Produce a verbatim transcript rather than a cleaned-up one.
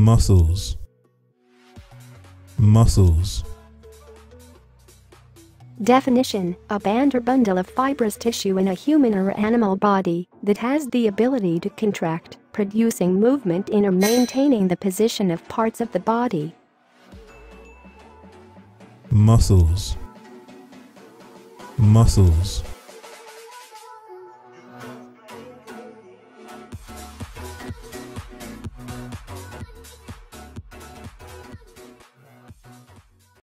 muscles, muscles. Definition: a band or bundle of fibrous tissue in a human or animal body that has the ability to contract, producing movement in or maintaining the position of parts of the body. Muscles, muscles.